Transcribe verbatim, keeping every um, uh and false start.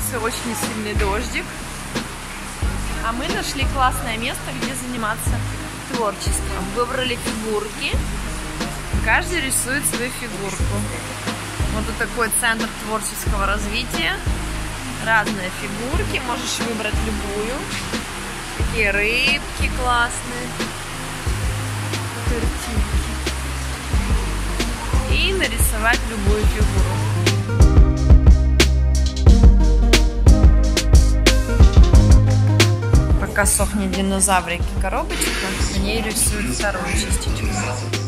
улице очень сильный дождик. А мы нашли классное место, где заниматься творчеством. Выбрали фигурки. Каждый рисует свою фигурку. Вот тут такой центр творческого развития. Разные фигурки. Можешь выбрать любую. Такие рыбки классные. Картинки. И нарисовать любую фигуру. Пока сохнет динозаврик и коробочка, в ней рисуют вторую частичку.